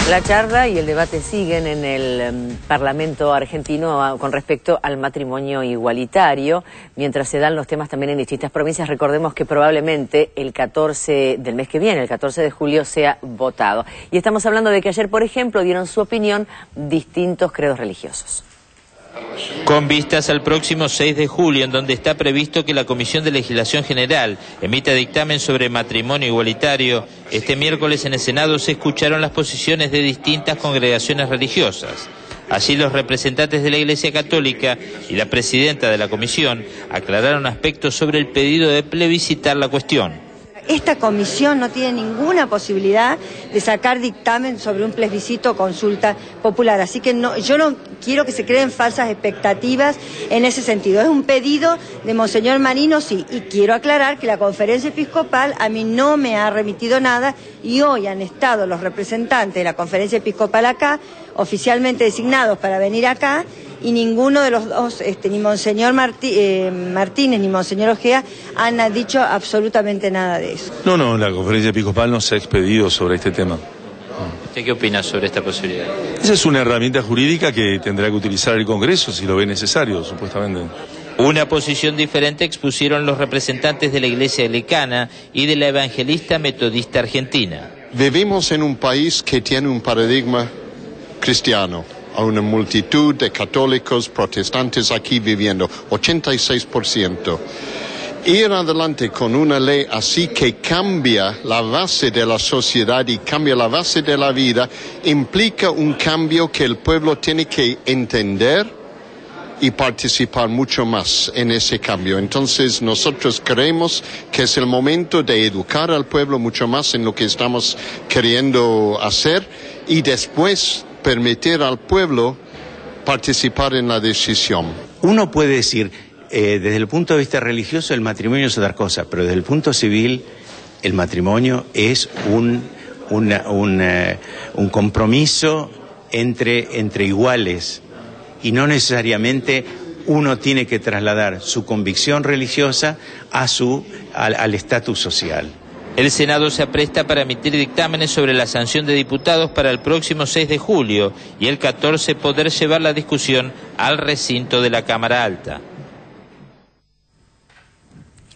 La charla y el debate siguen en el Parlamento argentino con respecto al matrimonio igualitario, mientras se dan los temas también en distintas provincias. Recordemos que probablemente el 14 del mes que viene, el 14 de julio, sea votado. Y estamos hablando de que ayer, por ejemplo, dieron su opinión distintos credos religiosos. Con vistas al próximo 6 de julio, en donde está previsto que la Comisión de Legislación General emita dictamen sobre matrimonio igualitario, este miércoles en el Senado se escucharon las posiciones de distintas congregaciones religiosas. Allí los representantes de la Iglesia Católica y la presidenta de la comisión aclararon aspectos sobre el pedido de plebiscitar la cuestión. Esta comisión no tiene ninguna posibilidad de sacar dictamen sobre un plebiscito o consulta popular, así que yo no quiero que se creen falsas expectativas en ese sentido. Es un pedido de Monseñor Marino, sí, y quiero aclarar que la Conferencia Episcopal a mí no me ha remitido nada y hoy han estado los representantes de la Conferencia Episcopal acá, oficialmente designados para venir acá, y ninguno de los dos, ni Monseñor Martínez ni Monseñor Ojea, han dicho absolutamente nada de eso. No, la Conferencia Episcopal no se ha expedido sobre este tema. ¿Usted qué opina sobre esta posibilidad? Esa es una herramienta jurídica que tendrá que utilizar el Congreso si lo ve necesario, supuestamente. Una posición diferente expusieron los representantes de la Iglesia Anglicana y de la Evangelista Metodista Argentina. Vivimos en un país que tiene un paradigma cristiano. A una multitud de católicos protestantes aquí viviendo, 86%. Ir adelante con una ley así que cambia la base de la sociedad y cambia la base de la vida, implica un cambio que el pueblo tiene que entender y participar mucho más en ese cambio. Entonces nosotros creemos que es el momento de educar al pueblo mucho más en lo que estamos queriendo hacer y después permitir al pueblo participar en la decisión. Uno puede decir, desde el punto de vista religioso el matrimonio es otra cosa, pero desde el punto civil el matrimonio es un compromiso entre iguales y no necesariamente uno tiene que trasladar su convicción religiosa al estatus social. El Senado se apresta para emitir dictámenes sobre la sanción de diputados para el próximo 6 de julio y el 14 poder llevar la discusión al recinto de la Cámara Alta.